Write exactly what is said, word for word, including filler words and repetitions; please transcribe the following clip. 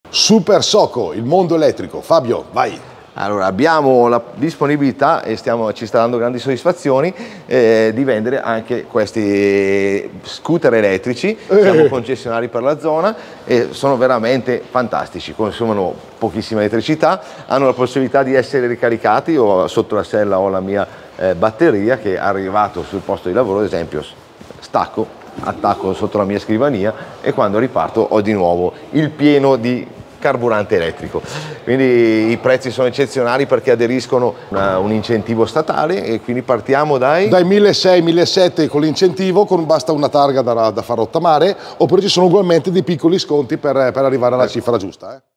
Super Soco, il mondo elettrico. Fabio, vai. Allora, abbiamo la disponibilità e stiamo, ci sta dando grandi soddisfazioni eh, di vendere anche questi scooter elettrici. Siamo concessionari per la zona e sono veramente fantastici, consumano pochissima elettricità, hanno la possibilità di essere ricaricati. Io sotto la sella ho la mia eh, batteria che è arrivato sul posto di lavoro, ad esempio stacco, attacco sotto la mia scrivania e quando riparto ho di nuovo il pieno di carburante elettrico. Quindi i prezzi sono eccezionali perché aderiscono a un incentivo statale e quindi partiamo dai... Dai milleseicento millesettecento con l'incentivo, con basta una targa da, da far rottamare, oppure ci sono ugualmente dei piccoli sconti per, per arrivare alla cifra giusta. Eh.